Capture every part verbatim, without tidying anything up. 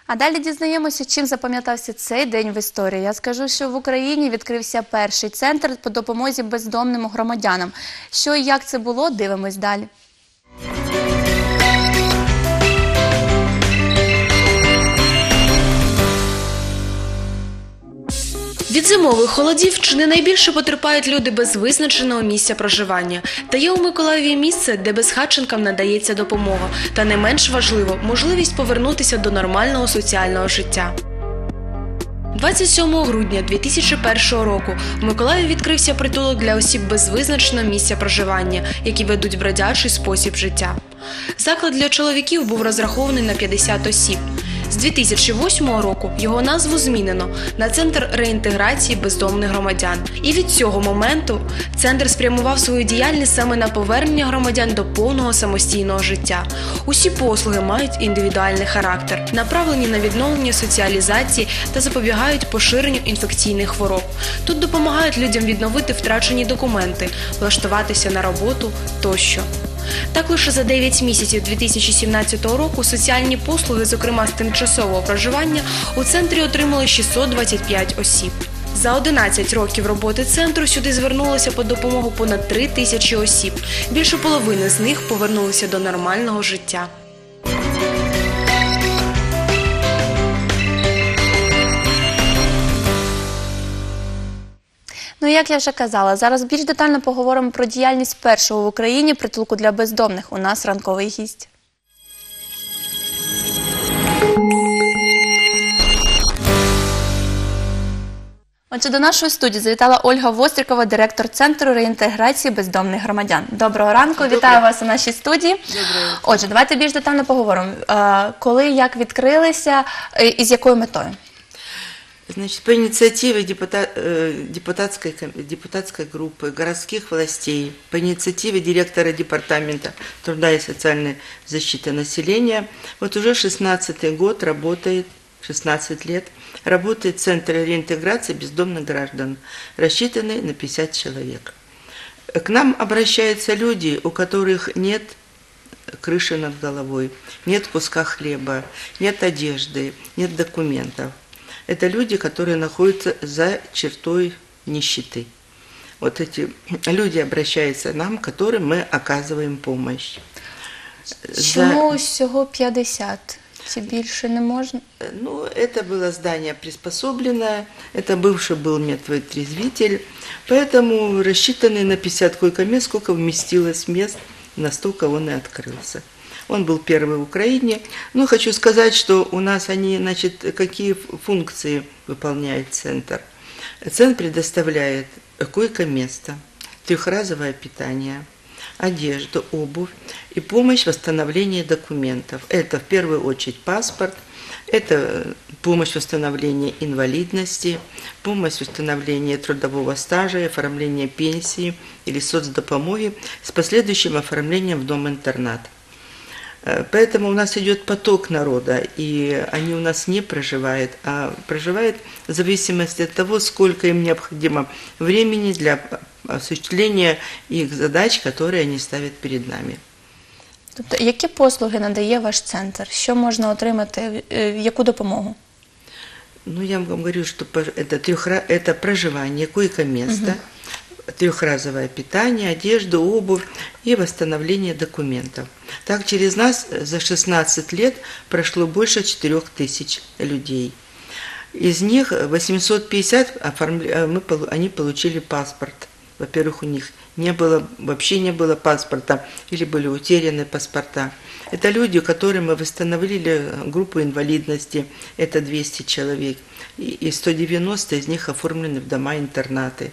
А далі дізнаємося, чим запам'ятався цей день в історії. Я скажу, що в Україні відкрився перший центр по допомозі бездомним громадянам. Що і як це було, дивимось далі. Від зимових холодів чи не найбільше потерпають люди без визначеного місця проживання. Та є у Миколаєві місце, де безхатченкам надається допомога. Та не менш важливо – можливість повернутися до нормального соціального життя. двадцять сьомого грудня дві тисячі першого року у Миколаєві відкрився притулок для осіб без визначеного місця проживання, які ведуть бродячий спосіб життя. Заклад для чоловіків був розрахований на п'ятдесят осіб. З дві тисячі восьмого року його назву змінено на Центр реінтеграції бездомних громадян. І від цього моменту центр спрямував свою діяльність саме на повернення громадян до повного самостійного життя. Усі послуги мають індивідуальний характер, направлені на відновлення соціалізації та запобігають поширенню інфекційних хвороб. Тут допомагають людям відновити втрачені документи, влаштуватися на роботу тощо. Так, лише за дев'ять місяців дві тисячі сімнадцятого року соціальні послуги, зокрема з тимчасового проживання, у центрі отримали шістсот двадцять п'ять осіб. За одинадцять років роботи центру сюди звернулося по допомогу понад три тисячі осіб. Більше половини з них повернулися до нормального життя. Ну, як я вже казала, зараз більш детально поговоримо про діяльність першого в Україні притулку для бездомних. У нас ранковий гість. Отже, до нашої студії завітала Ольга Вострікова, директор Центру реінтеграції бездомних громадян. Доброго ранку, Доброго. Вітаю вас у нашій студії. Доброго. Отже, давайте більш детально поговоримо. Коли, як відкрилися і з якою метою? Значит, по инициативе депутат, депутатской, депутатской группы, городских властей, по инициативе директора департамента труда и социальной защиты населения, вот уже шестнадцатый год работает, шестнадцать лет, работает Центр реинтеграции бездомных граждан, рассчитанный на пятьдесят человек. К нам обращаются люди, у которых нет крыши над головой, нет куска хлеба, нет одежды, нет документов. Это люди, которые находятся за чертой нищеты. Вот эти люди обращаются к нам, которым мы оказываем помощь. Чому всього п'ятдесят? Чи більше не можна? Ну, это было здание приспособленное, это бывший был медвотрезвитель, поэтому рассчитанный на пятьдесят койко-мест, сколько вместилось мест, настолько он и открылся. Он был первый в Украине. Но хочу сказать, что у нас они, значит, какие функции выполняет центр. Центр предоставляет койко-место, трехразовое питание, одежду, обувь и помощь в восстановлении документов. Это в первую очередь паспорт, это помощь в восстановлении инвалидности, помощь в восстановлении трудового стажа, оформление пенсии или соцдопомоги с последующим оформлением в дом-интернат. Поэтому у нас идет поток народа, и они у нас не проживают, а проживают в зависимости от того, сколько им необходимо времени для осуществления их задач, которые они ставят перед нами. Тобто, які послуги надає ваш центр? Що можна отримати, яку допомогу? Ну, я вам говорю, что это, трехра... это проживание, койко-место, угу. Трехразовое питание, одежду, обувь и восстановление документов. Так, через нас за шестнадцать лет прошло больше четырех тысяч людей. Из них восемьсот пятьдесят оформля... мы, они получили паспорт. Во-первых, у них не было, вообще не было паспорта или были утеряны паспорта. Это люди, которым мы восстановили группу инвалидности, это двести человек, и сто девяносто из них оформлены в дома-интернаты.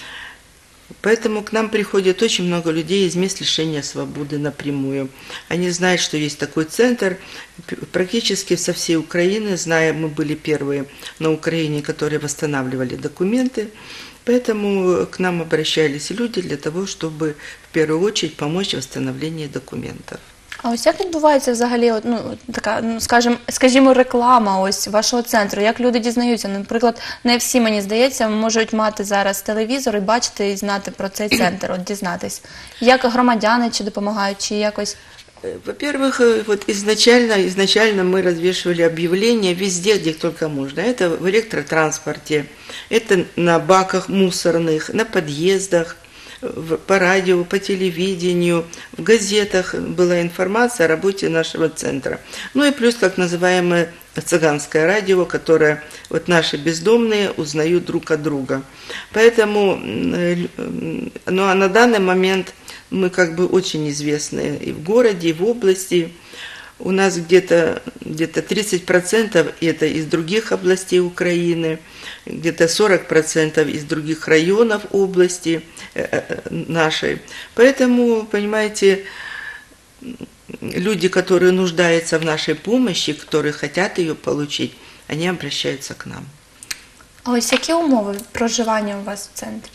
Поэтому к нам приходит очень много людей из мест лишения свободы напрямую. Они знают, что есть такой центр. Практически со всей Украины, зная, мы были первые на Украине, которые восстанавливали документы. Поэтому к нам обращались люди для того, чтобы в первую очередь помочь в восстановлении документов. А ось як відбувається взагалі, ну, така, ну, скажімо, скажімо, реклама ось вашого центру? Як люди дізнаються? Наприклад, не всі, мені здається, можуть мати зараз телевізор і бачити і знати про цей центр, от дізнатись. Як громадяни чи допомагають, чи якось? Э, Во-первых, э, вот изначально, изначально мы развешивали объявления везде, где только можно. Это в электротранспорте, это на баках мусорных, на подъездах, в- по радио, по телевидению, в газетах была информация о работе нашего центра. Ну и плюс так называемое цыганское радио, которое вот наши бездомные узнают друг от друга. Поэтому, м, э, лю- м, ну а на данный момент мы как бы очень известны и в городе, и в области. У нас где-то где-то тридцать процентов это из других областей Украины, где-то сорок процентов из других районов области э, э, нашей. Поэтому, понимаете, люди, которые нуждаются в нашей помощи, которые хотят ее получить, они обращаются к нам. А ось які умови проживання у вас в центрі?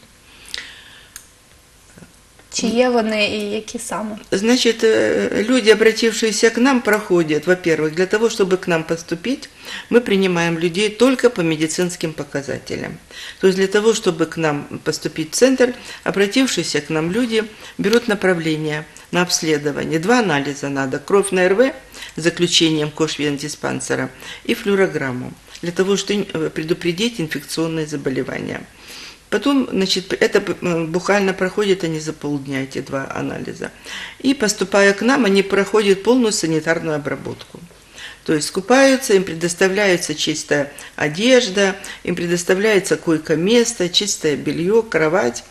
Чи є вони і які саме? Значит, э, люди, обратившиеся к нам, проходят, во-первых, для того, чтобы к нам поступить, мы принимаем людей только по медицинским показателям. То есть для того, чтобы к нам поступить в центр, обратившиеся к нам люди берут направление на обследование. Два анализа надо: кровь на эр вэ с заключением кожвендиспансера и флюорограмму, для того, чтобы предупредить инфекционные заболевания. Потом, значит, это э, буквально проходит они за полдня, эти два анализа. И поступая к нам, они проходят полную санитарную обработку. То есть купаются, им предоставляется чистая одежда, им предоставляется койко-место, чистое белье, кровать.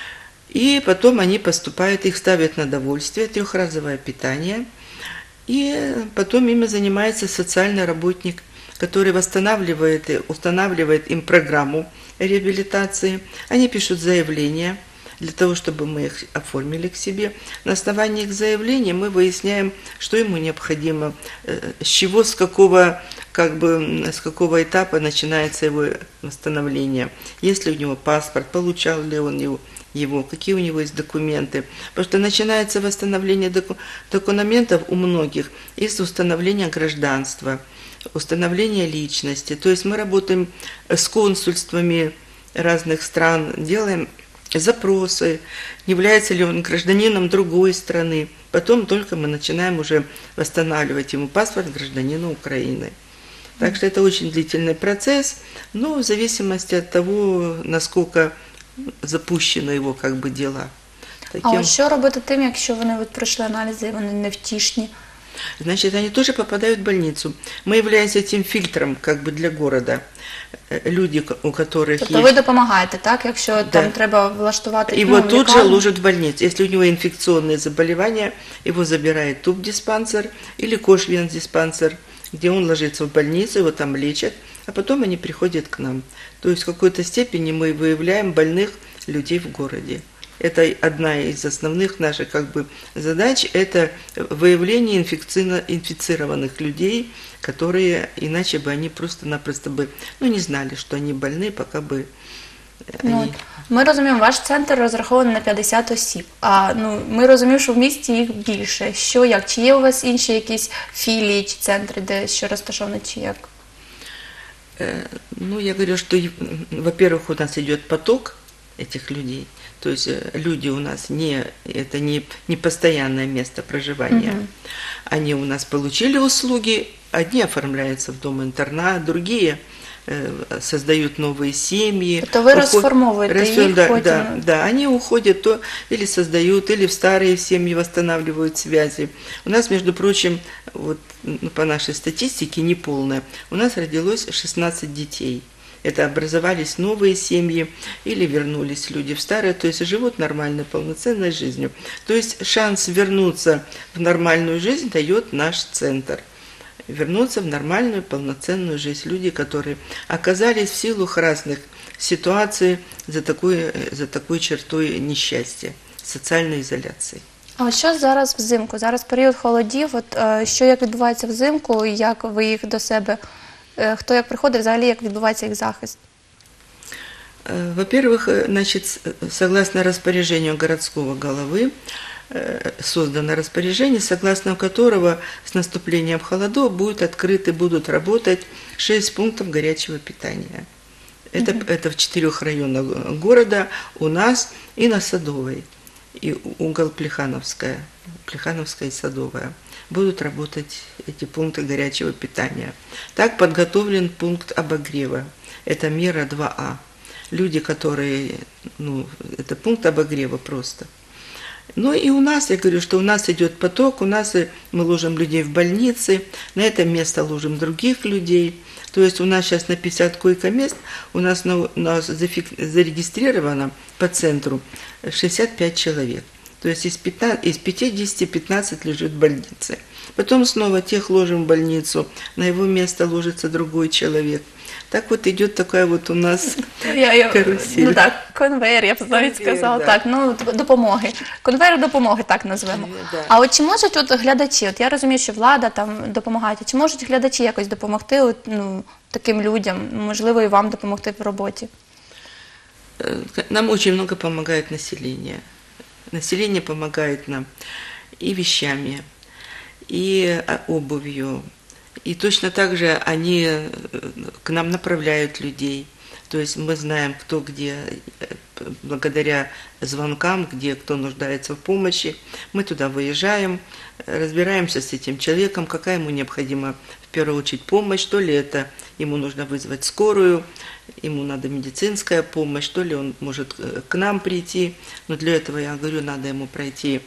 И потом они поступают, их ставят на довольствие, трехразовое питание. И потом ими занимается социальный работник, который восстанавливает и устанавливает им программу реабилитации. Они пишут заявления для того, чтобы мы их оформили к себе. На основании их заявления мы выясняем, что ему необходимо, э, с чего, с какого, как бы, с какого этапа начинается его восстановление. Есть ли у него паспорт, получал ли он его, его, какие у него есть документы. Потому что начинается восстановление доку- документов у многих из установления гражданства, установление личности. То есть мы работаем с консульствами разных стран, делаем запросы, является ли он гражданином другой страны. Потом только мы начинаем уже восстанавливать ему паспорт гражданина Украины. Так что это очень длительный процесс, но в зависимости от того, насколько запущены его как бы дела. А Таким- ось що робити тим, якщо вони от пройшли аналізи, і вони невтішні? Значит, они тоже попадают в больницу. Мы являемся этим фильтром как бы для города. Э, Люди, у которых Тобто есть... ви допомагаєте, так? Якщо Да. там треба влаштувати Его ну, тут же лікарню? ложат в больницу. Если у него инфекционные заболевания, его забирает тубдиспансер или кожвендиспансер, где он ложится в больницу, его там лечат, а потом они приходят к нам. То есть в какой-то степени мы выявляем больных людей в городе. Это одна из основных наших как бы задач, это выявление инфекци- инфицированных людей, которые иначе бы они просто-напросто бы, ну, не знали, что они больны, пока бы Ну, они... от, ми розуміємо, ваш центр розрахований на п'ятдесят осіб, а ну, ми розуміємо, що в місті їх більше. Що, як? Чи є у вас інші якісь філії чи центри, де що розташовані, чи як? Э, Ну, я говорю, что, м, во-первых, у нас идет поток этих людей. То есть э, люди у нас не, это не, не постоянное место проживания. Мгм. Они у нас получили услуги, одни оформляются в дом-интернат, другие э, создают новые семьи. Тобто ви уход- розформовуєте Расфер- їх да, потім? да, да, они уходят то или создают, или в старые семьи восстанавливают связи. У нас, между прочим, вот, ну, по нашей статистике, неполная, у нас родилось шестнадцать детей. Это образовались новые семьи или вернулись люди в старые, то есть живут нормальной, полноценной жизнью. То есть шанс вернуться в нормальную жизнь дает наш центр. Вернуться в нормальную, полноценную жизнь. Люди, которые оказались в силу разных ситуаций за такой, за такой чертой несчастья, социальной изоляции. А ось що зараз взимку? Зараз період холодів. От е, що як відбувається взимку, і як ви їх до себе, е, хто як приходить, взагалі як відбувається їх захист? Э, Во-первых, э, значит, с- согласно распоряжению городского головы, э, создано распоряжение, согласно которого с наступлением холодов будут открыты, будут работать шесть пунктов горячего питания. Это, это в четырех районах города, у нас и на Садовой. и угол Плехановская, Плехановская и Садовая. Будут работать эти пункты горячего питания. Так подготовлен пункт обогрева. Это мера два А. Люди, которые, ну, это пункт обогрева просто. Ну и у нас, я говорю, что у нас идет поток, у нас мы ложим людей в больницы, на это место ложим других людей. То есть у нас сейчас на пятьдесят койко-мест, у нас, на, у нас зафик- зарегистрировано по центру шестьдесят пять человек. То есть из, пятнадцати, из пятидесяти пятнадцать лежит в больнице. Потом снова тех ложим в больницу, на его место ложится другой человек. Так вот идет такая вот у нас Я, я, карусель. ну так, конвейер, я б навіть Конвейер, сказала, да. так, ну допомоги. Конвейер допомоги, так назвемо. Конвейер, да. А от чи можуть от глядачі, от я розумію, що влада там допомагає, чи можуть глядачі якось допомогти от, ну, таким людям, можливо, і вам допомогти в роботі? Нам очень много помогает население. Население помогает нам и вещами, и обувью. И точно так же они к нам направляют людей. То есть мы знаем, кто где, благодаря звонкам, где кто нуждается в помощи. Мы туда выезжаем, разбираемся с этим человеком, какая ему необходима в первую очередь помощь, то ли это ему нужно вызвать скорую, ему надо медицинская помощь, то ли он может к нам прийти. Но для этого, я говорю, надо ему пройти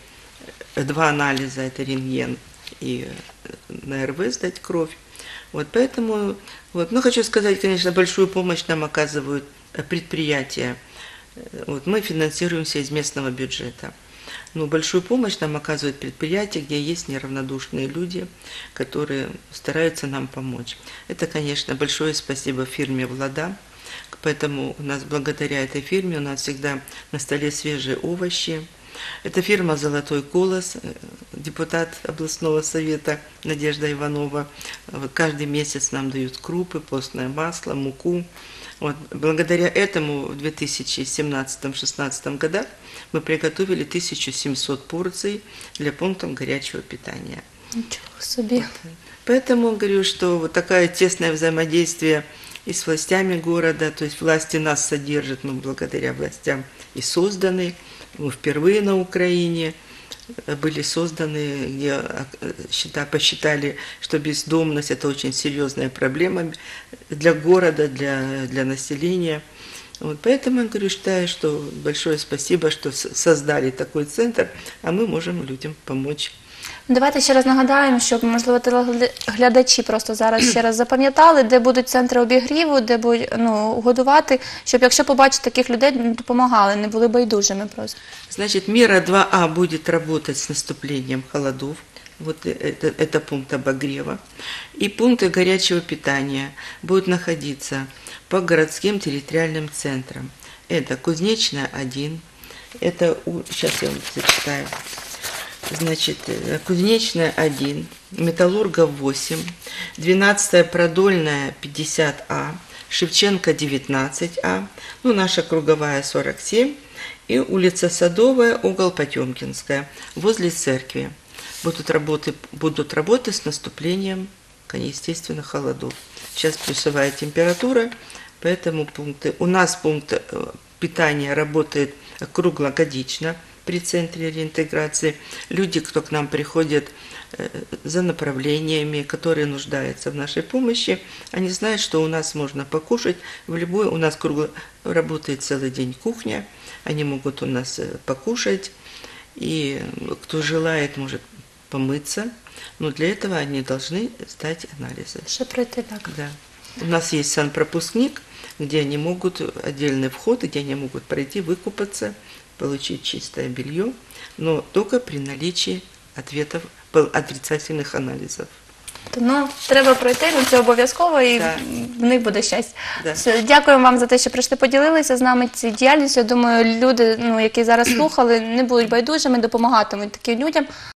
два анализа, это рентген и на эр вэ сдать кровь. Вот поэтому, вот, ну, хочу сказать, конечно, большую помощь нам оказывают предприятия. Вот, мы финансируемся из местного бюджета. Но большую помощь нам оказывают предприятия, где есть неравнодушные люди, которые стараются нам помочь. Это, конечно, большое спасибо фирме «Влада». Поэтому у нас благодаря этой фирме у нас всегда на столе свежие овощи. Это фирма «Золотой колос», депутат областного совета Надежда Иванова. Вот каждый месяц нам дают крупы, постное масло, муку. Вот, благодаря этому в две тысячи семнадцатом — две тысячи шестнадцатом годах мы приготовили тысячу семьсот порций для пунктов горячего питания. Нічого собі. Поэтому говорю, что вот такое тесное взаимодействие и с властями города, то есть власти нас содержат, мы благодаря властям и созданы. Мы впервые на Украине были созданы, где счета- посчитали, что бездомность – это очень серьезная проблема для города, для, для населения. Вот поэтому я говорю, считаю, что большое спасибо, что с- создали такой центр, а мы можем людям помочь. Давайте ще раз нагадаємо, щоб, можливо, телеглядачі просто зараз ще раз запам'ятали, де будуть центри обігріву, де будуть, ну, годувати, щоб, якщо побачать таких людей, допомагали, не були байдужими просто. Значит, мера два А будет работать с наступлением холодов. Вот это, это пункт обогрева. И пункты горячего питания будут находиться по городским территориальным центрам. Это Кузнечная один, это, у- сейчас я вам зачитаю. Значит, э, Кузнечная один, Металлурга восемь, двенадцатая Продольная пятьдесят А, Шевченко девятнадцать А, ну, наша Круговая сорок семь и улица Садовая, угол Потемкинская, возле церкви. Будут работы, будут работы с наступлением, естественно, холодов. Сейчас плюсовая температура, поэтому пункты. У нас пункт э, питания работает круглогодично при центре реинтеграции. Люди, кто к нам приходят э, за направлениями, которые нуждаются в нашей помощи, они знают, что у нас можно покушать в любой, у нас кругло работает целый день кухня, они могут у нас э, покушать, и кто желает, может помыться, но для этого они должны сдать анализы. Ще пройти так. Да. У нас есть санпропускник, где они могут, отдельный вход, где они могут пройти, выкупаться, получить чистое белье, но только при наличии ответов, отрицательных анализов. Ну, треба пройти, ну це обов'язково, і Так. в них буде щастя. Да. Все, дякуємо вам за те, що прийшли, поділилися з нами цією діяльністю. Я думаю, люди, ну, які зараз слухали, не будуть байдужими, допомагатимуть таким людям.